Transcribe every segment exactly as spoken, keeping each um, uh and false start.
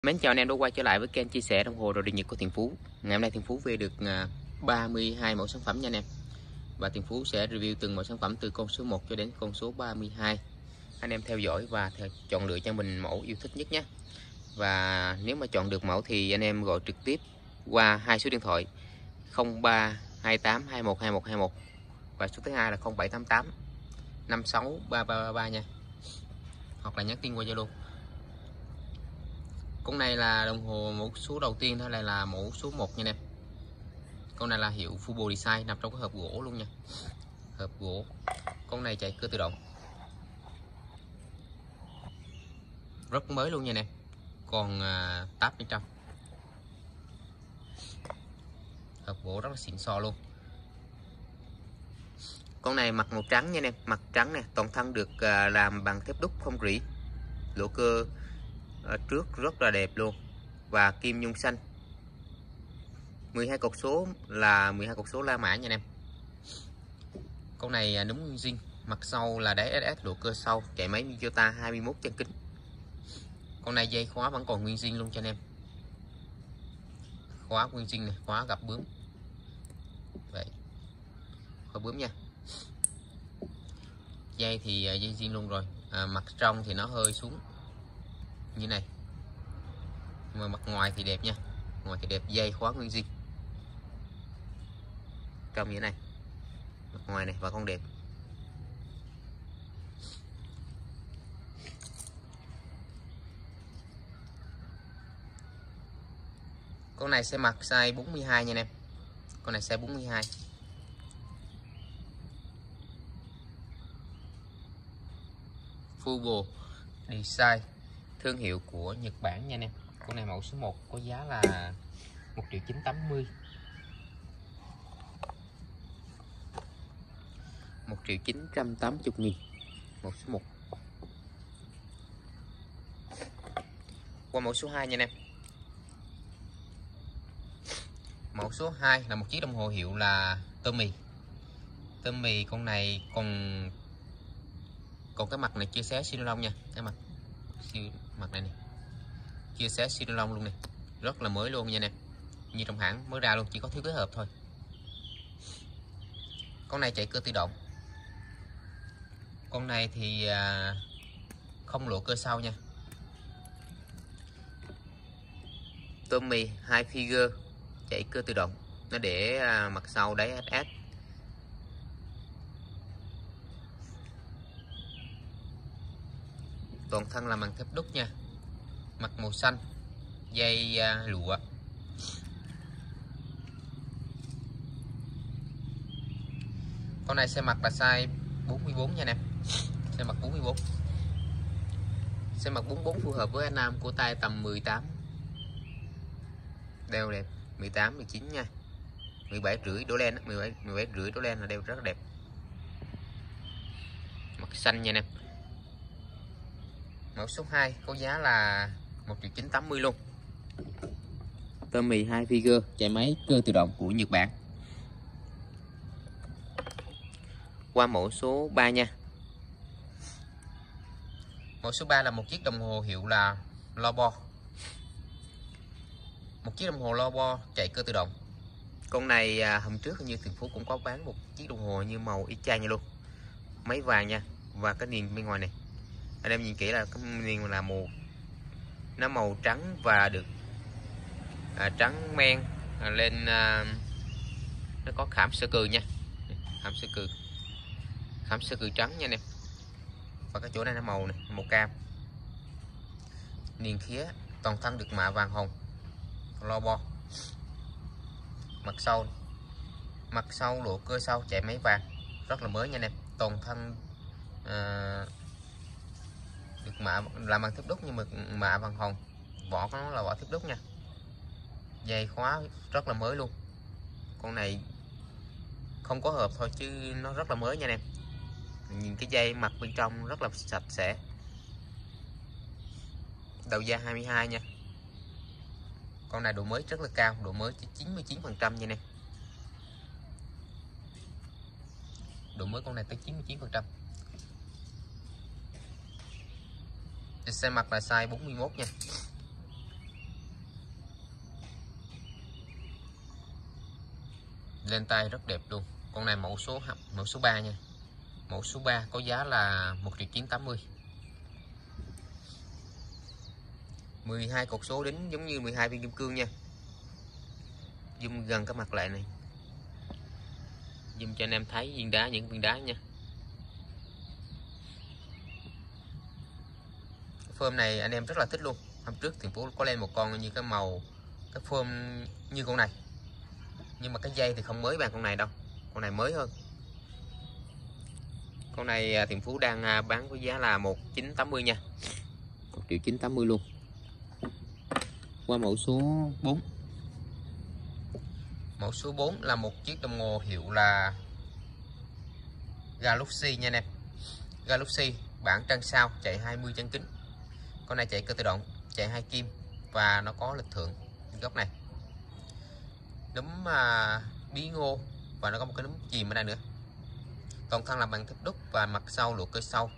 Mến chào anh em đã quay trở lại với kênh chia sẻ đồng hồ đồ điện Nhật của Thiện Phú. Ngày hôm nay Thiện Phú về được ba mươi hai mẫu sản phẩm nha anh em. Và Thiện Phú sẽ review từng mẫu sản phẩm từ con số một cho đến con số ba mươi hai. Anh em theo dõi và chọn lựa cho mình mẫu yêu thích nhất nhé. Và nếu mà chọn được mẫu thì anh em gọi trực tiếp qua hai số điện thoại không ba hai tám hai một hai một hai một và số thứ hai là không bảy tám tám năm sáu ba ba ba ba nha. Hoặc là nhắn tin qua Zalo. Con này là đồng hồ mẫu số đầu tiên, đó là là mẫu số một nha anh em. Con này là hiệu Fubo Design, nằm trong cái hộp gỗ luôn nha. Hộp gỗ. Con này chạy cơ tự động. Rất mới luôn nha anh em. Còn à, táp bên trong. Hộp gỗ rất là xịn sò luôn. Con này mặt màu trắng nha anh em, mặt trắng nè, toàn thân được à, làm bằng thép đúc không rỉ. Lỗ cơ à, trước rất là đẹp luôn và kim nhung xanh. mười hai cột số là mười hai cột số La Mã nha anh em. Con này đúng nguyên zin, mặt sau là đáy ét ét, lỗ cơ sau, chạy máy Miyota hai mươi mốt chân kính. Con này dây khóa vẫn còn nguyên zin luôn cho anh em. Khóa nguyên zin này, khóa gặp bướm. Vậy. Khóa bướm nha. Dây thì dây zin luôn rồi. À, mặt trong thì nó hơi xuống như này. Nhưng mà mặt ngoài thì đẹp nha. Ngoài thì đẹp, dây khóa nguyên zin. Trong như thế này. Mặt ngoài này và con đẹp. Con này sẽ mặc size bốn mươi hai nha anh em. Con này size bốn mươi hai. Fubo Design, thương hiệu của Nhật Bản nha anh em. Con này mẫu số một có giá là một triệu chín trăm tám mươi. một triệu chín trăm tám mươi nghìn. Mẫu số một. Qua mẫu số hai nha anh em. Mẫu số hai là một chiếc đồng hồ hiệu là Tommy. Tommy con này còn còn cái mặt này chia xé xi lông nha, cái mặt mặt này này chia xé xi lông luôn này, rất là mới luôn nha anh em, như trong hãng mới ra luôn, chỉ có thiếu cái hộp thôi. Con này chạy cơ tự động. Con này thì à, không lỗ cơ sau nha. Tommy hai figure chạy cơ tự động, nó để à, mặt sau đáy ét ét. Toàn thân là bằng thép đúc nha, mặt màu xanh, dây à, lụa. Con này sẽ mặc là size bốn mươi bốn nha anh em. Sẽ mặc bốn mươi bốn. Sẽ mặc bốn mươi bốn phù hợp với anh nam của tay tầm mười tám. Đeo đẹp, mười tám mười chín nha. mười bảy rưỡi đổ len, mười bảy mười bảy rưỡi đổ len là đeo rất là đẹp. Mặt xanh nha anh em. Mẫu số hai có giá là một triệu chín trăm tám mươi luôn. Tommy hai figure chạy máy cơ tự động của Nhật Bản. Qua mẫu số ba nha. Mẫu số ba là một chiếc đồng hồ hiệu là Lobo. Một chiếc đồng hồ Lobo chạy cơ tự động. Con này à, hôm trước như Thiện Phú cũng có bán một chiếc đồng hồ như màu y chang như luôn. Máy vàng nha. Và cái niền bên ngoài này, anh em nhìn kỹ là cái niền là màu, nó màu trắng và được à, trắng men à, lên à, nó có khảm sơ cừ nha, khảm sơ cừ, khảm sơ cừ trắng nha anh em. Và cái chỗ này nó màu này, màu cam. Niền khía, toàn thân được mạ vàng hồng. Lobo. Mặt sau, mặt sau lỗ cơ sau chạy máy vàng, rất là mới nha anh em. Toàn thân à, được mạ làm bằng thép đúc nhưng mà mạ vàng hồng. Vỏ của nó là vỏ thép đúc nha. Dây khóa rất là mới luôn. Con này không có hộp thôi chứ nó rất là mới nha anh em. Nhìn cái dây mặt bên trong rất là sạch sẽ. Đầu da hai mươi hai nha. Con này độ mới rất là cao, độ mới chín mươi chín phần trăm nha anh em. Độ mới con này tới chín mươi chín phần trăm. Xe mặt là size bốn mươi mốt nha. Lên tay rất đẹp luôn. Con này mẫu số mẫu số ba nha. Mẫu số ba có giá là một triệu chín trăm tám mươi. mười hai cột số đính giống như mười hai viên kim cương nha. Zoom gần cái mặt lại này. Zoom cho anh em thấy viên đá, những viên đá nha. Phơm này anh em rất là thích luôn. Hôm trước thì Phú có lên một con như cái màu cái phơm như con này, nhưng mà cái dây thì không mới bằng con này đâu, con này mới hơn. Con này Thiện Phú đang bán với giá là một triệu chín trăm tám mươi nha, một triệu chín trăm tám mươi luôn. Qua mẫu số bốn. Mẫu số bốn là một chiếc đồng hồ hiệu là Galaxy nha anh em. Galaxy bản trăng sao, chạy hai mươi chân kính. Con này chạy cơ tự động, chạy hai kim và nó có lịch thượng góc này. Núm à, bí ngô và nó có một cái núm chìm ở đây nữa. Toàn thân làm bằng thép đúc và mặt sau lụa cơ sau.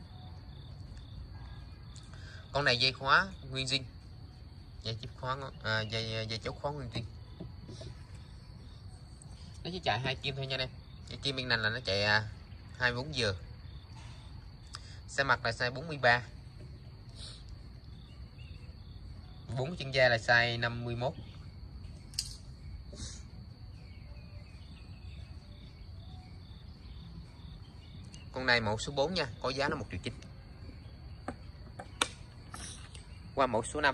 Con này dây khóa nguyên zin, dây chip khóa à, dây dây chốt khóa nguyên zin. Nó chỉ chạy hai kim thôi nha anh em. Cái kim bên này là nó chạy hai mươi bốn giờ. Xe mặt là size bốn mươi ba. Bốn chân da là size năm mươi mốt. Con này mẫu số bốn nha, có giá là một triệu chín. Qua mẫu số năm.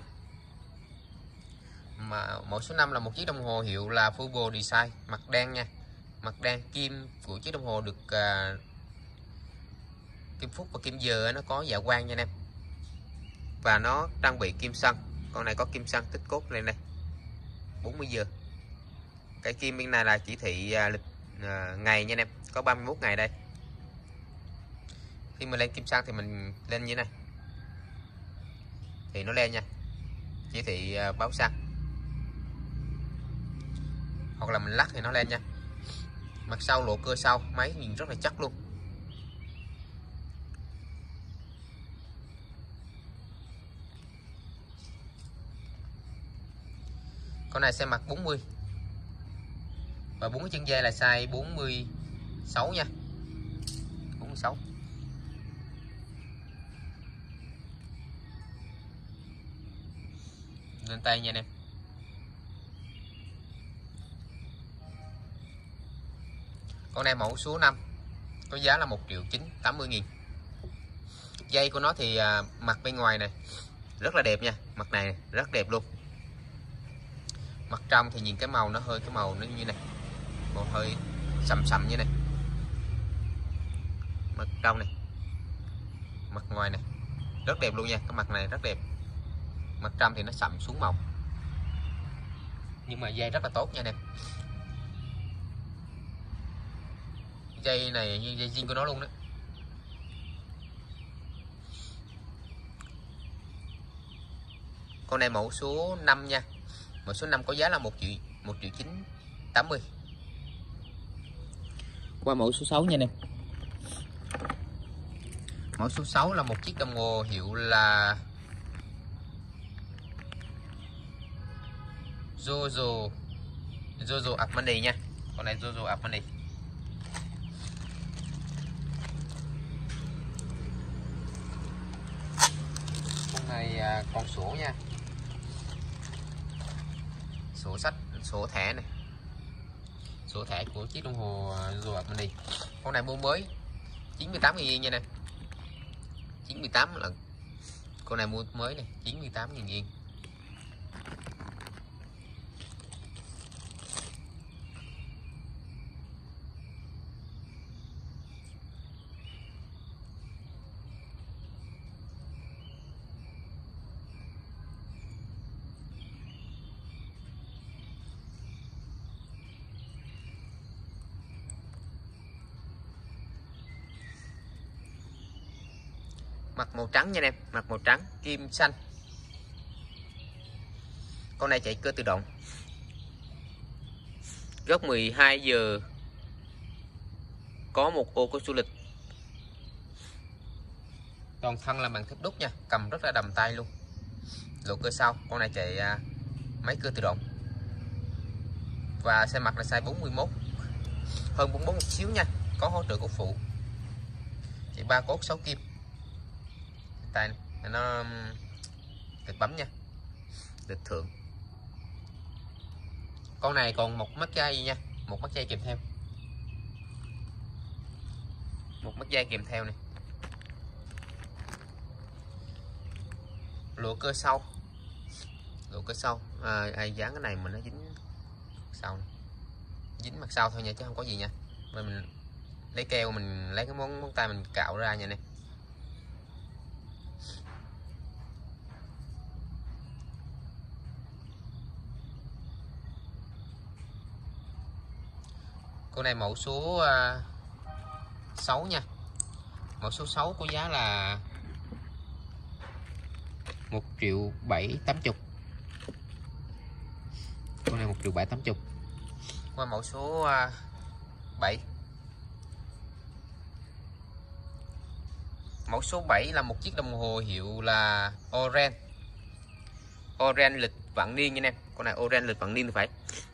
Mà mẫu số năm là một chiếc đồng hồ hiệu là Fubo Design, mặt đen nha. Mặt đen, kim của chiếc đồng hồ được uh, kim phút và kim giờ nó có dạ quang nha anh em. Và nó trang bị kim săn. Con này có kim săn tích cốt lên đây. bốn mươi giờ. Cái kim bên này là chỉ thị uh, lịch uh, ngày nha anh em, có ba mươi mốt ngày đây. Khi mà lên kim săn thì mình lên như thế này thì nó lên nha, chỉ thị uh, báo săn. Hoặc là mình lắc thì nó lên nha. Mặt sau lộ cơ sau, máy nhìn rất là chắc luôn. Con này xe mặt bốn mươi. Và bốn cái chân dây là size bốn mươi sáu nha. bốn mươi sáu. Lên tay nha anh em. Con này mẫu số năm, có giá là một triệu chín trăm tám mươi nghìn. Dây của nó thì à, mặt bên ngoài này rất là đẹp nha, mặt này rất đẹp luôn. Mặt trong thì nhìn cái màu nó hơi cái màu nó như này, màu hơi sầm sầm như này. Mặt trong này, mặt ngoài này rất đẹp luôn nha, cái mặt này rất đẹp. Mặt trong thì nó sầm xuống màu, nhưng mà dây rất là tốt nha anh em. Dây này như dây zin của nó luôn đó. Con này mẫu số năm nha. Mẫu số năm có giá là một triệu một triệu chín trăm tám mươi. Qua mẫu số sáu nha anh em. Mẫu số sáu là một chiếc đồng hồ hiệu là Jojo Jojo Armani nha. Con này Jojo Armani. Con này à, con sổ nha. Sổ sách, sổ thẻ này. Sổ thẻ của chiếc đồng hồ Jojo Armani. Con này mua mới chín mươi tám nghìn yên nha nè. chín mươi tám là con này mua mới này, chín mươi tám nghìn yên. Mặt màu trắng nha anh em, mặt màu trắng kim xanh. Con này chạy cơ tự động. Góc mười hai giờ. Có một ô có du lịch. Toàn thân là bằng thép đúc nha, cầm rất là đầm tay luôn. Lộ cơ sau, con này chạy à, máy cơ tự động. Và xe mặt là size bốn mươi mốt, hơn bốn mươi mốt một xíu nha, có hỗ trợ cốt phụ. Chạy ba cốt sáu kim. Tay này, nó lịch bấm nha, lịch thượng. Con này còn một mắt dây nha, một mắt dây kèm theo, một mắt dây kèm theo này. Lụa cơ sau, lụa cơ sau. À, ai dán cái này mà nó dính sau này. Dính mặt sau thôi nha, chứ không có gì nha. Mình lấy keo, mình lấy cái món móng tay mình cạo ra nha nè. Con này mẫu số uh, sáu nha. Mẫu số sáu có giá là một triệu bảy tám chục. Con này một triệu bảy tám chục. Qua mẫu số uh, bảy. Mẫu số bảy là một chiếc đồng hồ hiệu là Oren. Oren lịch vạn niên nha em. Con này Oren lịch vạn niên thì phải.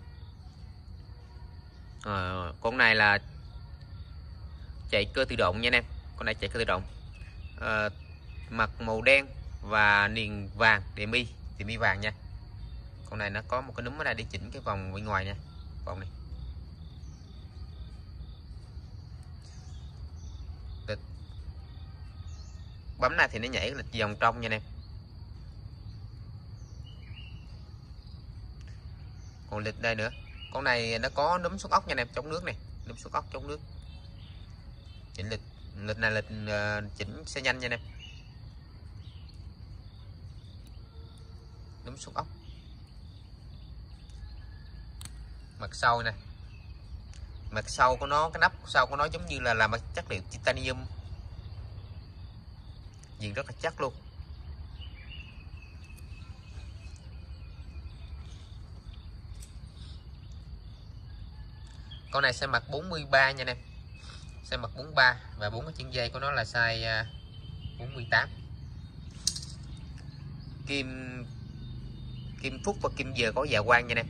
À, con này là chạy cơ tự động nha anh em. Con này chạy cơ tự động. À, mặt màu đen và niền vàng, để mi thì mi vàng nha. Con này nó có một cái núm ở đây để chỉnh cái vòng bên ngoài nha, vòng này. Lịch bấm này thì nó nhảy lịch vòng trong nha anh em. Còn lịch đây nữa. Con này nó có núm xuất ốc nha anh em, chống nước này, núm xuất ốc chống nước. Chỉnh lịch, lịch này lịch uh, chỉnh xe nhanh nha anh em. Núm xuất ốc. Mặt sau nè. Mặt sau của nó, cái nắp sau của nó giống như là làm chất liệu titanium. Nhìn rất là chắc luôn. Con này xe mặt bốn mươi ba nha anh em. Xe mặt bốn mươi ba và bốn cái chân dây của nó là size bốn mươi tám. Kim kim phúc và kim giờ có dạ quang nha anh em.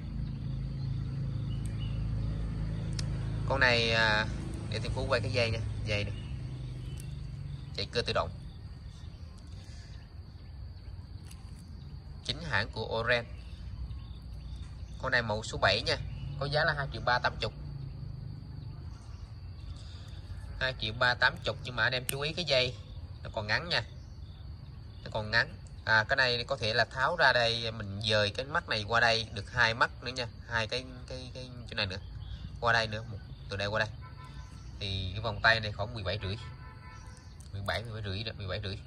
Con này để Thiên Phú quay cái dây nha, dây này. Chạy cơ tự động. Chính hãng của Oren. Con này mẫu số bảy nha, có giá là hai triệu ba tám chục. hai triệu ba tám chục, nhưng mà anh em chú ý cái dây nó còn ngắn nha, nó còn ngắn. À, cái này có thể là tháo ra đây, mình dời cái mắt này qua đây được hai mắt nữa nha, hai cái cái cái chỗ này nữa, qua đây nữa, một từ đây qua đây thì cái vòng tay này khoảng mười bảy rưỡi, mười bảy mười bảy rưỡi đó, mười bảy rưỡi.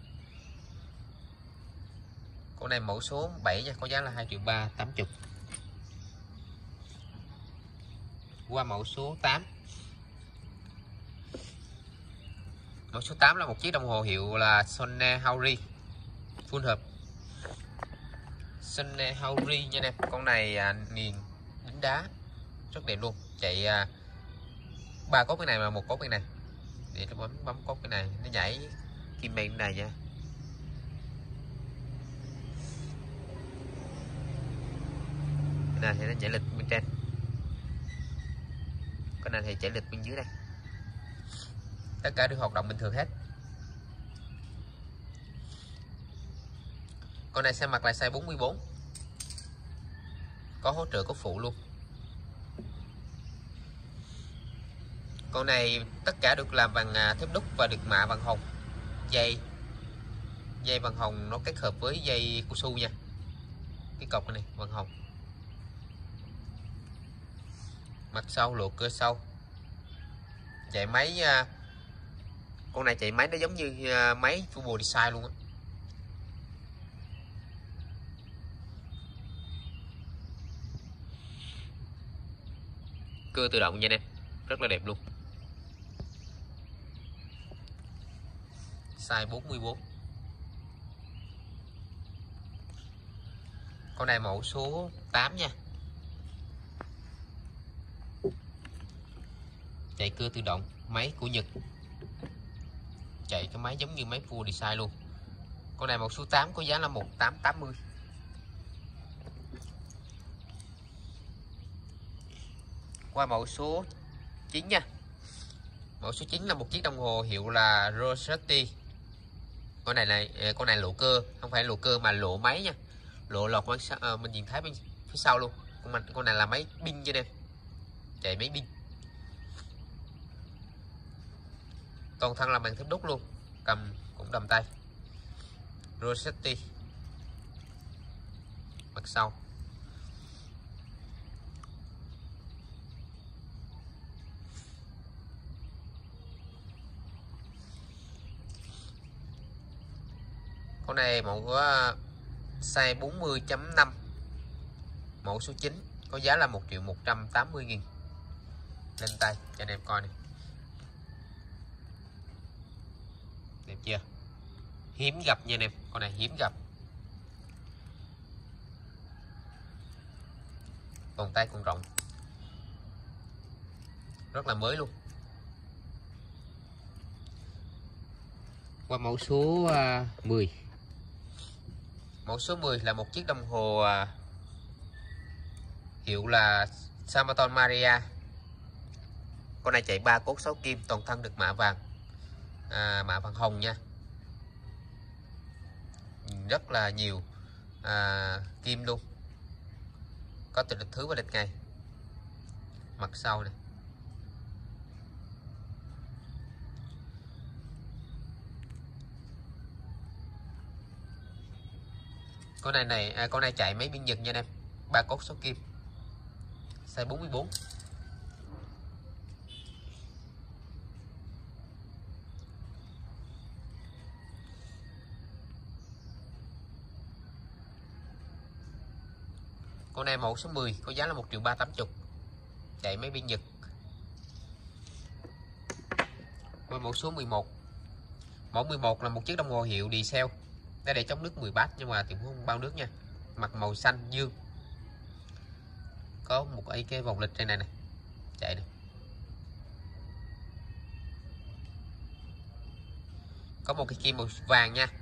Con này mẫu số bảy nha, có giá là hai triệu ba tám chục. Qua mẫu số tám. Mẫu số tám là một chiếc đồng hồ hiệu là Sonne Hauri full hợp. Sonne Hauri nha em. Con này à, nghiền đính đá rất đẹp luôn. Chạy à, ba cốt cái này mà một cốt cái này. Để nó bấm bấm cốt cái này, nó nhảy kim bên này nha. Cái này thì nó chạy lịch bên trên. Cái này thì chạy lịch bên dưới đây. Tất cả được hoạt động bình thường hết. Con này xe mặt là size bốn mươi bốn, có hỗ trợ cốt phụ luôn. Con này tất cả được làm bằng thép đúc và được mạ bằng hồng. Dây dây bằng hồng nó kết hợp với dây cao su nha. Cái cọc này bằng hồng. Mặt sau lụa cơ sau. Chạy máy, con này chạy máy nó giống như máy Turbo Design luôn á. Cưa tự động nha anh em, rất là đẹp luôn. Size bốn mươi bốn. Con này mẫu số tám nha. Chạy cưa tự động, máy của Nhật. Chạy cái máy giống như máy Full Design luôn. Con này mẫu số tám có giá là một triệu tám trăm tám mươi. Qua mẫu số chín nha. Mẫu số chín là một chiếc đồng hồ hiệu là Rosetti. Con này này con này lộ cơ, không phải lộ cơ mà lộ máy nha. Lộ lọt qua à, mình nhìn thấy bên phía sau luôn. Con mình con này là máy pin cho em. Chạy máy pin. Toàn thân là màn thép đúc luôn, cầm cũng đầm tay. Rosetti. Mặt sau. Con này mẫu có size bốn mươi chấm năm, mẫu số chín, có giá là một triệu một trăm tám mươi nghìn. Lên tay cho anh em coi này. Đẹp chưa? Hiếm gặp nha anh em, con này hiếm gặp. Còn tay còn rộng, rất là mới luôn. Qua mẫu số uh, mười. Mẫu số mười là một chiếc đồng hồ uh, hiệu là Samaton Maria. Con này chạy ba cốt sáu kim, toàn thân được mạ vàng, à, mạ vàng hồng nha. Rất là nhiều à, kim luôn. Có từ lịch thứ và lịch ngày. Mặt sau này. Con này này à, con này chạy máy biên Nhật nha anh em. Ba cốt sáu kim. Size bốn mươi bốn. Con này mẫu số mười, có giá là một triệu ba trăm tám mươi. Chạy máy biên Nhật. Con mẫu số mười một. Mẫu mười một là một chiếc đồng hồ hiệu Diesel. Nó để chống nước mười bát nhưng mà thì cũng không bao nước nha. Mặt màu xanh dương. Có một cái cái vòng lịch trên này này. Chạy này. Có một cái kim màu vàng nha.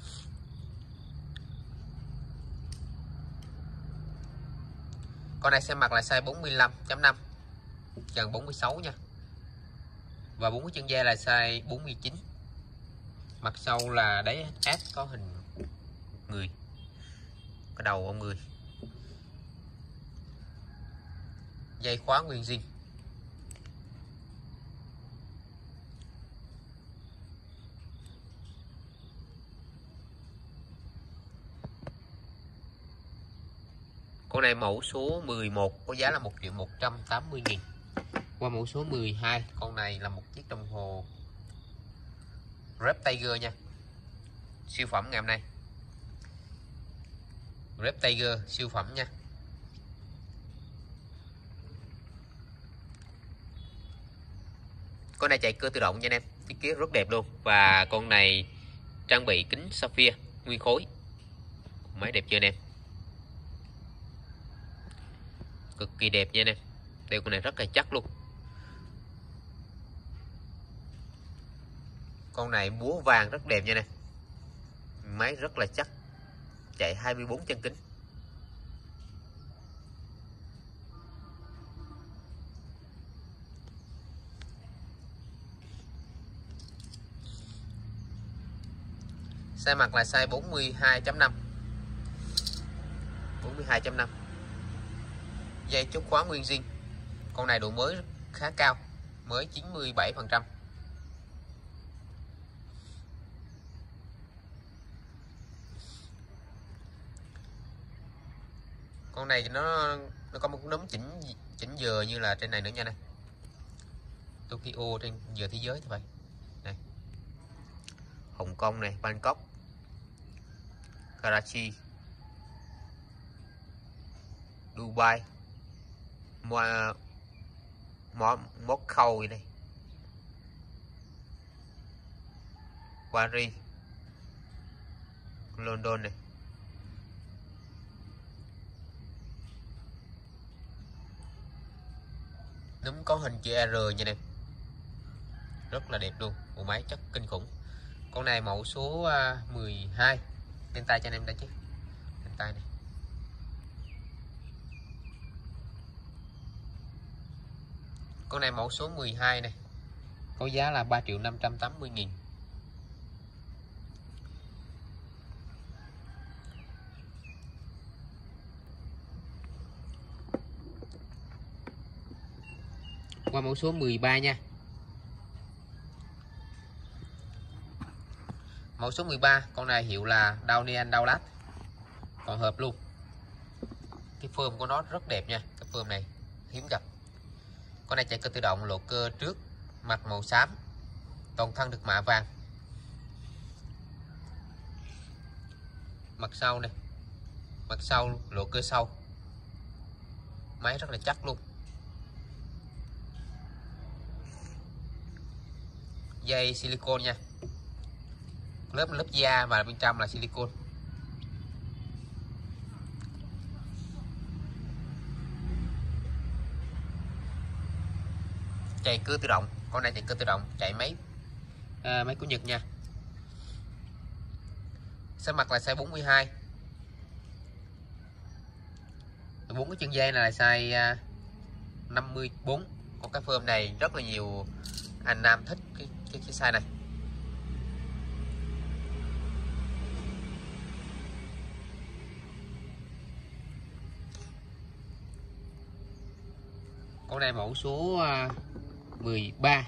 Con này xem mặt là size bốn mươi lăm chấm năm, gần bốn mươi sáu nha. Và bốn cái chân da là size bốn mươi chín. Mặt sau là đáy áp có hình người, cái đầu ông người. Dây khóa nguyên zin. Con này mẫu số mười một, có giá là một triệu một trăm tám mươi nghìn. Qua mẫu số mười hai, con này là một chiếc đồng hồ Rep Tiger nha. Siêu phẩm ngày hôm nay. Rep Tiger siêu phẩm nha. Con này chạy cơ tự động nha anh em. Thiết kế rất đẹp luôn. Và con này trang bị kính sapphire nguyên khối. Máy đẹp chưa anh em? Cực kỳ đẹp nha anh em. Đeo con này rất là chắc luôn. Con này búa vàng rất đẹp nha nè. Máy rất là chắc. Chạy hai mươi bốn chân kính. Size mặt là size bốn mươi hai chấm năm. bốn mươi hai chấm năm. Dây chốt khóa nguyên zin. Con này độ mới khá cao, mới chín mươi bảy phần trăm. Con này nó nó có một nấm chỉnh chỉnh giờ như là trên này nữa nha này. Tokyo trên giờ thế giới thôi này. Hồng Kông này, Bangkok, Karachi, Dubai, Mo Mo Moscow vậy đây, Paris, London này. Núm có hình chữ R như này, rất là đẹp luôn, bộ máy chất kinh khủng. Con này mẫu số mười hai. Lên tay cho anh em đây chứ. Lên tay này. Con này mẫu số mười hai này, có giá là ba triệu năm trăm tám mươi nghìn. Qua mẫu số mười ba nha. Mẫu số mười ba, con này hiệu là Downian Downlat. Còn hợp luôn. Cái phơm của nó rất đẹp nha, cái phơm này hiếm gặp. Con này chạy cơ tự động, lộ cơ trước, mặt màu xám, toàn thân được mạ vàng. Mặt sau này, mặt sau lộ cơ sau, máy rất là chắc luôn. Dây silicon nha, lớp lớp da và bên trong là silicon. Chạy cơ tự động, con này chạy cơ tự động, chạy máy à, máy của Nhật nha. Xe mặt là size bốn mươi hai. Bốn cái chân dây này là size năm mươi bốn. Còn cái phơm này rất là nhiều anh nam thích cái cái, cái size này. Con này mẫu số mười ba.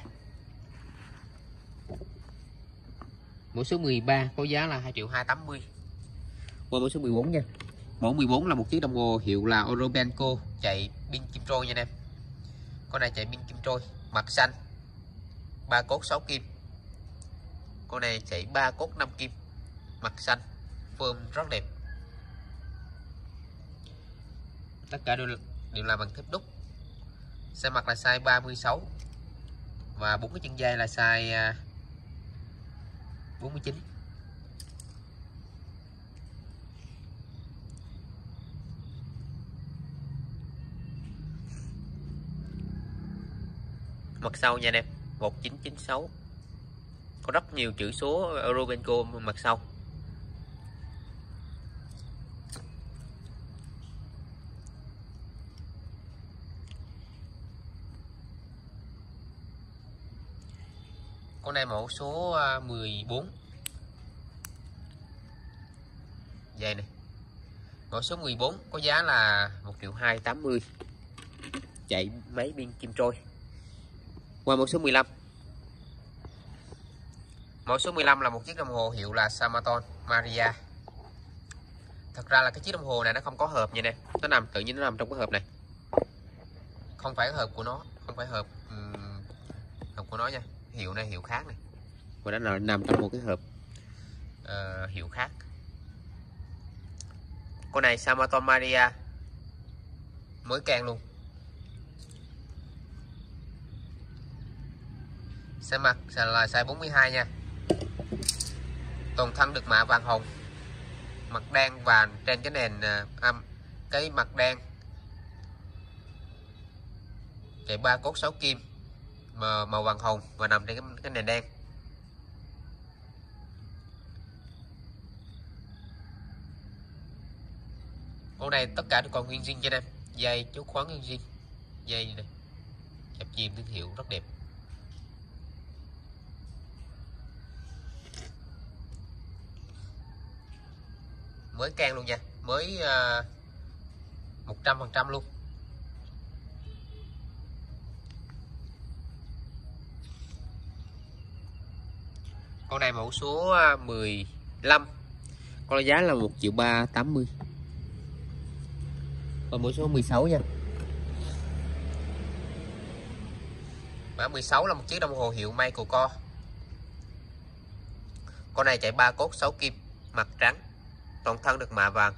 Mẫu số mười ba có giá là hai triệu hai trăm tám mươi. Qua mẫu số mười bốn nha. Mẫu mười bốn là một chiếc đồng hồ hiệu là Orobenco, chạy pin kim trôi nha anh em. Con này chạy pin kim trôi, mặt xanh, ba cốt sáu kim. Con này chạy ba cốt năm kim, mặt xanh, phơm rất đẹp. Tất cả đều, đều là bằng thép đúc. Xe mặt là size ba mươi sáu và bốn cái chân dây là size bốn mươi chín. Mặt sau nha anh em, một chín chín sáu. Có rất nhiều chữ số Orobenco mặt sau. Con này mẫu số mười bốn. Dây này. Mẫu số mười bốn có giá là một triệu hai trăm tám mươi. Chạy máy pin kim trôi. Qua mẫu số mười lăm. Mẫu số mười lăm là một chiếc đồng hồ hiệu là Samaton Maria. Thật ra là cái chiếc đồng hồ này nó không có hộp nha nè, nó nằm tự nhiên nó nằm trong cái hộp này. Không phải hộp của nó, không phải hộp um, hộp của nó nha. Hiệu này hiệu khác này. Và nó là nằm trong một cái hộp uh, hiệu khác. Con này Samaton Maria mới can luôn. Xe mặt là size bốn mươi hai nha. Toàn thân được mạ vàng hồng, mặt đen và trên cái nền âm uh, cái mặt đen, chạy ba cốt sáu kim mà màu vàng hồng và nằm trên cái, cái nền đen. Con này tất cả đều còn nguyên zin cho em. Dây chốt khoáng nguyên zin, dây này chập chìm thương hiệu rất đẹp. Mới can luôn nha, mới một trăm phần trăm luôn. Con này mẫu số mười lăm, con giá là một triệu ba trăm tám mươi. Còn mẫu số mười sáu nha. Mã mười sáu là một chiếc đồng hồ hiệu Michael Kors. Con này chạy ba cốt sáu kim, mặt trắng, toàn thân được mạ vàng.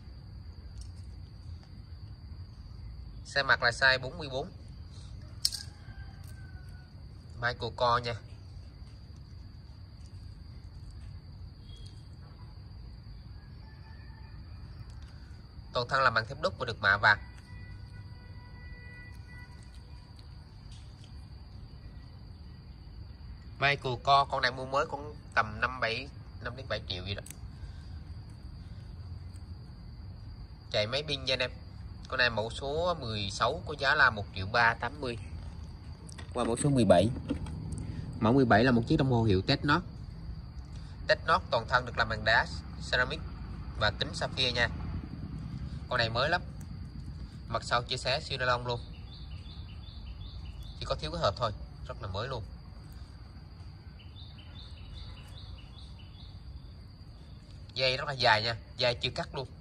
Xe mặt là size bốn mươi bốn. Michael Kors nha. Toàn thân là bằng thép đúc và được mạ vàng. Michael Kors, con này mua mới cũng tầm năm bảy năm đến bảy triệu gì đó. Chạy máy pin nha anh em. Con này mẫu số mười sáu có giá là một triệu ba trăm tám mươi. Qua mẫu số mười bảy. Mẫu mười bảy là một chiếc đồng hồ hiệu Technot. Technot toàn thân được làm bằng đá ceramic và kính sapphire nha. Con này mới lắm. Mặt sau chia xé siêu nylon luôn. Chỉ có thiếu cái hộp thôi, rất là mới luôn. Dây rất là dài nha, dây chưa cắt luôn.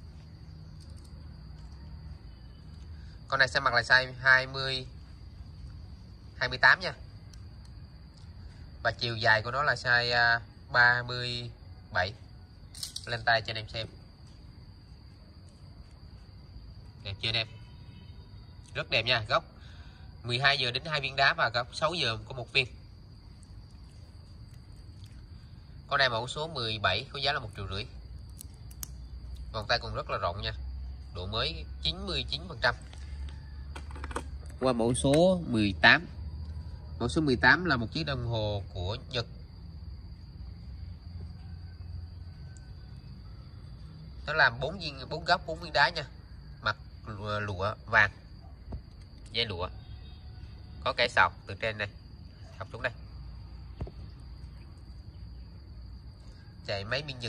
Con này sẽ mặc là size hai mươi hai mươi tám nha. Và chiều dài của nó là size ba mươi bảy. Lên tay cho anh em xem. Đẹp chưa anh em? Rất đẹp nha, góc mười hai giờ đến hai viên đá và góc sáu giờ có một viên. Con này mẫu số mười bảy có giá là một triệu rưỡi. Vòng tay còn rất là rộng nha. Độ mới chín mươi chín phần trăm. Qua mẫu số mười tám. Mẫu số mười tám là một chiếc đồng hồ của Nhật. Nó làm bốn viên bốn góc bốn viên đá nha. Mặt lụa vàng. Dây lụa. Có cái sọc từ trên này học xuống đây. Chạy máy pin Nhật.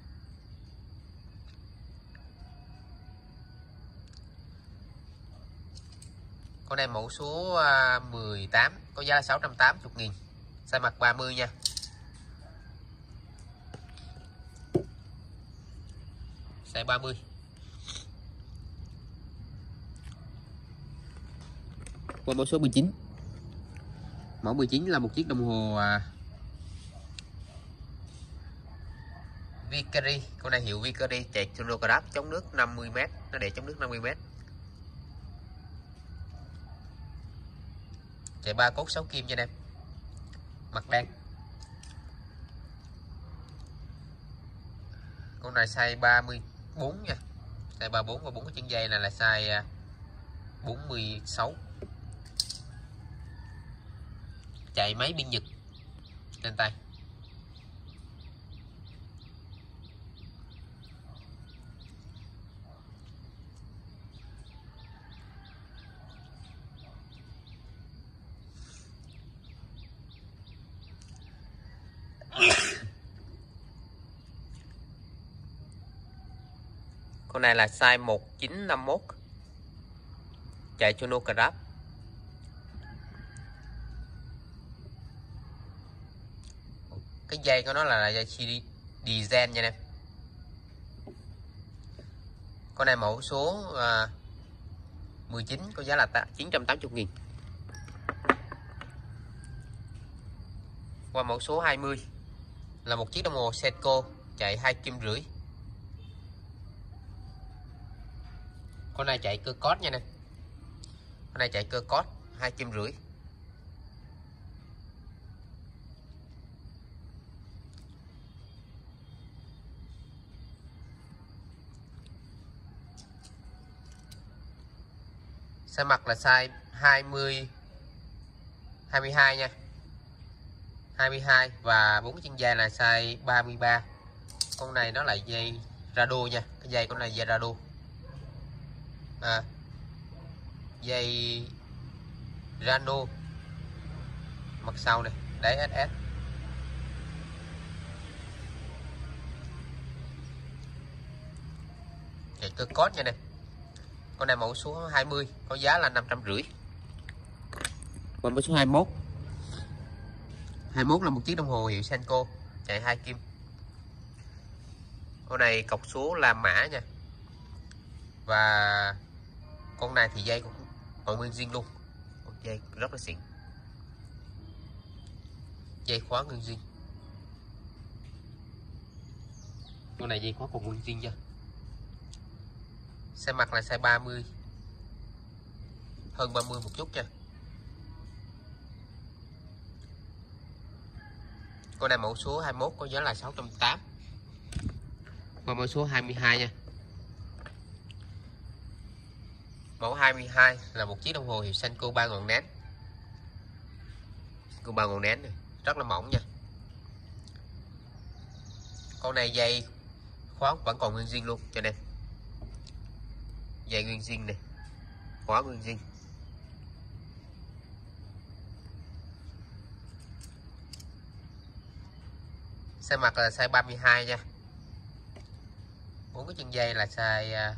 Con này mẫu số mười tám có giá là sáu trăm tám mươi nghìn. Size mặt ba mươi nha. Size ba mươi. Qua mẫu số mười chín. Mẫu mười chín là một chiếc đồng hồ à, Victory. Con này hiệu Victory chạy chronograph chống nước năm mươi mét. Nó để chống nước năm mươi mét. Chạy ba cốt sáu kim cho anh em. Mặt đen. Con này size ba mươi bốn nha. Size ba mươi bốn và bốn cái chân dây này là size bốn mươi sáu. Chạy máy pin Nhật. Trên tay. Con này là size một chín năm mốt. Chạy chronograph. Cái dây của nó là dây diesel nha em. Con này mẫu số uh, mười chín có giá là chín trăm tám mươi nghìn. Qua mẫu số hai mươi là một chiếc đồng hồ Seiko chạy hai kim rưỡi. Con này chạy cơ cốt nha nè. Con này chạy cơ cốt hai kim rưỡi. Size mặt là size hai mươi hai mươi hai nha. hai mươi hai và bốn cái chân dây là size ba mươi ba. Con này nó là dây Rado nha. Cái dây con này dây Rado. À, dây Rano. Mặt sau này, đáy ét ét. Chạy cơ cốt nha nè. Con này mẫu số hai mươi có giá là năm trăm rưỡi. Còn mẫu số hai mươi mốt. hai mươi mốt là một chiếc đồng hồ hiệu Seiko chạy hai kim. Con này cọc số là mã nha. Và con này thì dây cũng còn nguyên zin luôn. Dây rất là xịn. Dây khóa nguyên zin. Con này dây khóa còn nguyên zin nha. Size mặt là size ba mươi. Hơn ba mươi một chút nha. Con này mẫu số hai mươi mốt có giá là sáu trăm tám mươi. Và mẫu số hai mươi hai nha. Mẫu hai mươi hai là một chiếc đồng hồ hiệu Seiko ba ngọn nén. Seiko ba ngọn nén này, rất là mỏng nha. Con này dây khóa vẫn còn nguyên zin luôn cho nên. Dây nguyên zin này, khóa nguyên zin. Size mặt là size ba mươi hai nha. Bốn cái chân dây là size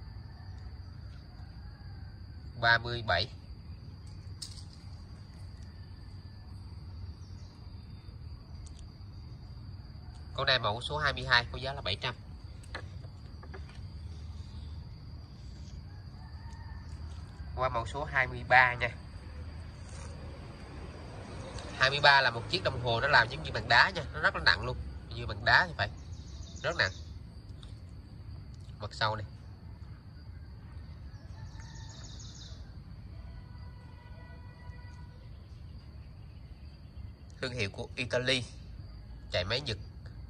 ba mươi bảy. Con này mẫu số hai mươi hai có giá là bảy trăm. Qua mẫu số hai mươi ba nha. hai mươi ba là một chiếc đồng hồ nó làm giống như bằng đá nha, nó rất là nặng luôn, như bằng đá như vậy, rất nặng. Mặt sau này. Thương hiệu của Italy, chạy máy Nhật.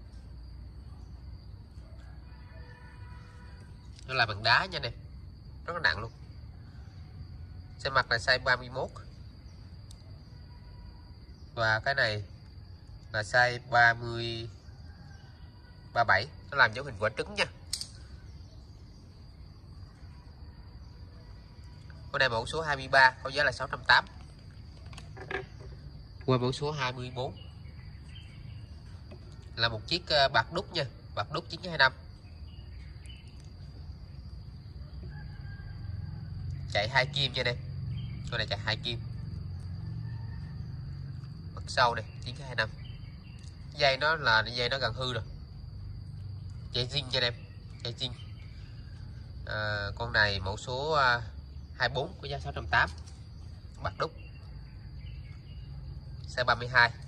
Nó là bằng đá nha nè, rất là nặng luôn. Size mặt là size ba mươi mốt. Và cái này là size ba mươi ba mươi bảy, nó làm giống hình quả trứng nha. Con này mẫu số hai mươi ba có giá là sáu trăm tám mươi. Qua mẫu số hai mươi bốn là một chiếc bạc đúc nha, bạc đúc chín hai năm. Chạy hai kim nha đây. Con này chạy hai kim. Mặt sau này chín hai năm. Dây nó là dây nó gần hư rồi. Dây zin cho em, dây zin. À, con này mẫu số hai mươi bốn có giá sáu trăm tám mươi. Bạc đúc. Size ba mươi hai.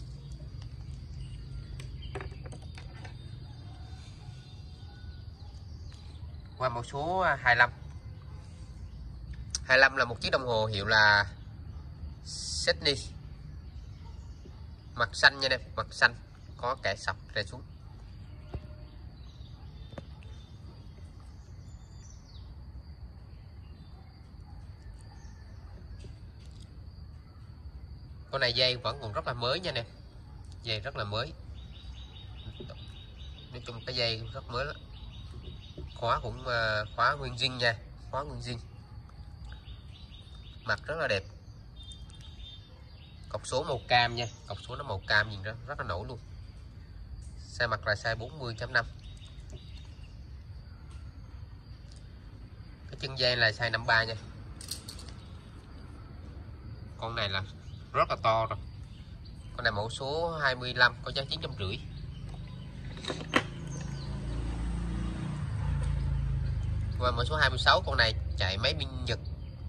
Qua mẫu số hai mươi lăm. hai mươi lăm là một chiếc đồng hồ hiệu là Sydney. Mặt xanh nha em, mặt xanh, có kẻ sọc rơi xuống. Con này dây vẫn còn rất là mới nha nè, dây rất là mới, nói chung cái dây rất mới lắm. Khóa cũng khóa nguyên zin nha, khóa nguyên zin. Mặt rất là đẹp. Cọc số màu cam nha, cọc số nó màu cam nhìn rất rất là nổi luôn. Size mặt là size bốn mươi chấm năm. Cái chân dây là size năm mươi ba nha. Con này là rất là to rồi. Con này mẫu số hai mươi lăm có giá chín trăm rưỡi. Và mẫu số hai mươi sáu, con này chạy máy pin Nhật.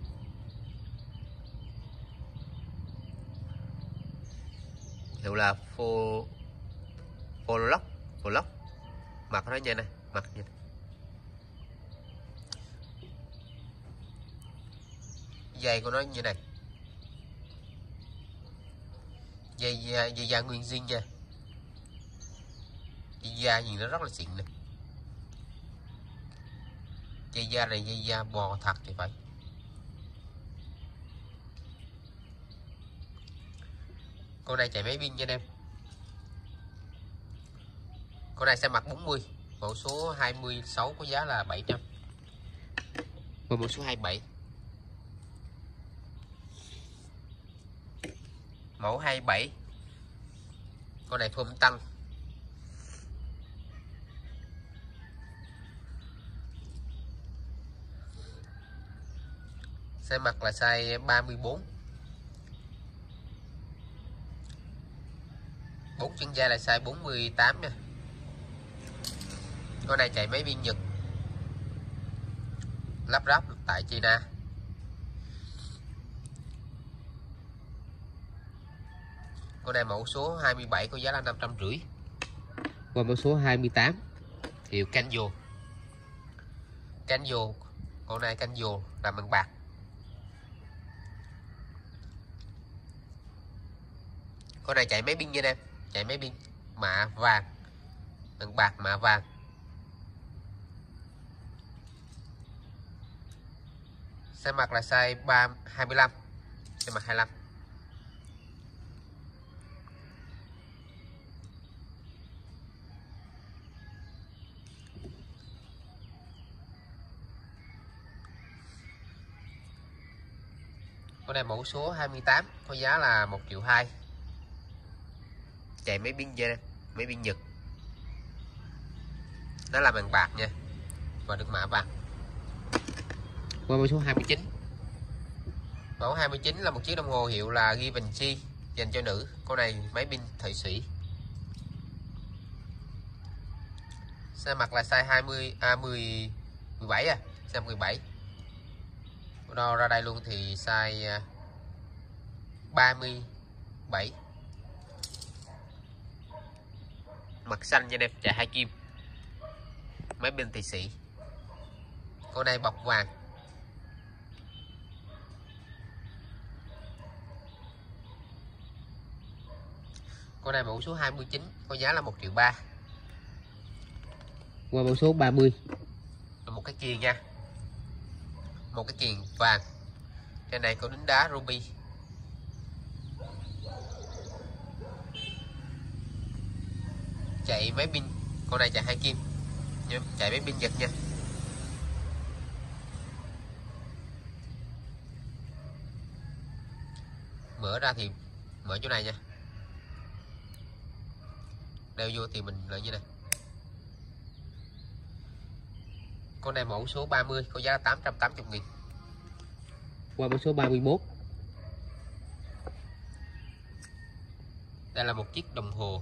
Hiệu là Fo Folock, Folock. Mặt nó nha nè, mặt nha. Dây của nó như này. Dây dây da nguyên zin nha. Dây da nhìn nó rất là xịn nè. Dây da này dây da bò thật thì phải. Con này chạy máy pin nha em. Con này size mặt bốn mươi, mẫu số hai mươi sáu có giá là bảy trăm. Và mẫu số hai mươi bảy. Mẫu hai mươi bảy. Con này phôm tăng. Size mặt là size ba mươi bốn. Bốn chân dây là size bốn mươi tám nha. Con này chạy máy pin Nhật, lắp ráp tại China. Con này mẫu số hai mươi bảy có giá là năm trăm rưỡi. Và mẫu số hai mươi tám hiệu Canio. Canio, con này Canio làm bằng bạc. Con này chạy máy pin nha em, chạy máy pin mạ vàng, bằng bạc mạ vàng. Size mặt là size ba hai mươi lăm, size mặt hai mươi lăm. Con này mẫu số hai mươi tám có giá là một triệu hai. Chạy máy pin nha, máy biên Nhật. Nó là màng bạc nha, và được mạ vàng. Qua mẫu số hai mươi chín. Mẫu hai mươi chín là một chiếc đồng hồ hiệu là Givenchy dành cho nữ. Con này máy pin Thụy Sĩ. Size mặt là size hai mươi à mười mười bảy à, size mười bảy. Đo ra đây luôn thì size ba mươi bảy. Mặt xanh nha em, chạy hai kim. Máy pin Thụy Sĩ. Con này bọc vàng. Con này mẫu số hai mươi chín, có giá là một triệu ba. Qua mẫu số ba mươi. Một cái kiềng nha. Một cái kiềng vàng. Trên này có đính đá ruby. Chạy máy pin, con này chạy hai kim. Chạy máy pin Nhật nha. Mở ra thì mở chỗ này nha. Đeo vô thì mình lợi như này. Con này mẫu số ba mươi, có giá tám trăm tám mươi nghìn. Qua mẫu số ba mươi mốt. Đây là một chiếc đồng hồ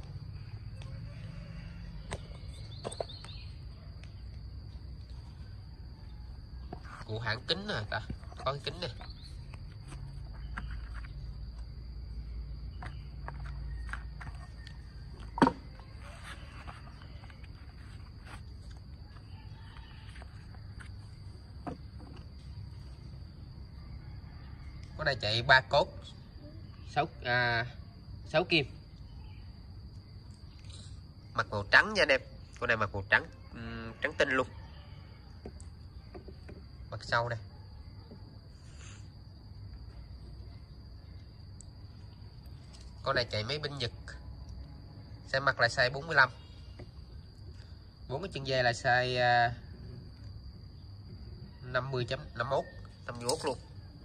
của hãng kính nè ta, có cái kính này. Con này chạy ba cốt, sáu à, sáu kim. Mặt màu trắng nha anh em. Con này mặt màu trắng, um, trắng tinh luôn. Mặt sau đây. Con này chạy máy pin Nhật. Size mặt là size bốn mươi lăm. Bốn cái chân dây là size uh, năm mươi chấm năm mốt, năm mươi mốt luôn.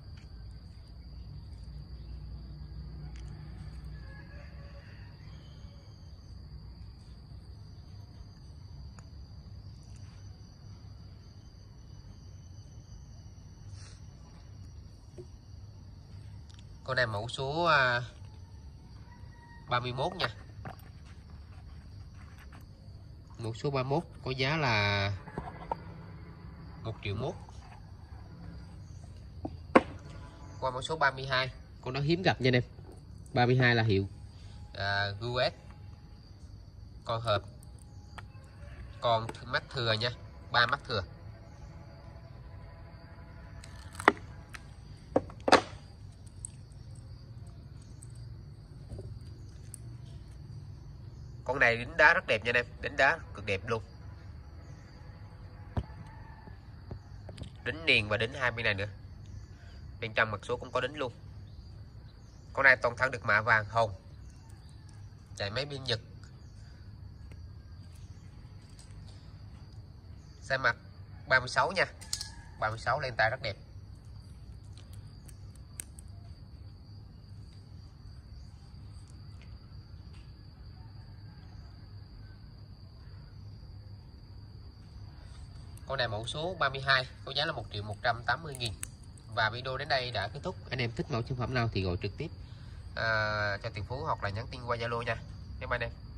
Con này mẫu số uh, ba mươi mốt nha. Mẫu số ba mươi mốt có giá là một triệu mốt. Qua mẫu số ba mươi hai. Con đó hiếm gặp nha anh em. ba mươi hai là hiệu à, u ét. Con hộp. Còn mắt thừa nha, ba mắt thừa. Con này đính đá rất đẹp nha anh em, đính đá cực đẹp luôn. Đính niền và đính hai bên này nữa. Bên trong mặt số cũng có đính luôn. Con này toàn thân được mạ vàng hồng. Chạy máy pin Nhật. Size mặt ba mươi sáu nha. ba mươi sáu lên tay rất đẹp. Con này mẫu số ba mươi hai, có giá là một triệu một trăm tám mươi nghìn. Và video đến đây đã kết thúc. Anh em thích mẫu sản phẩm nào thì gọi trực tiếp à, cho Tiền Phú hoặc là nhắn tin qua Zalo nha. Bye bye anh em.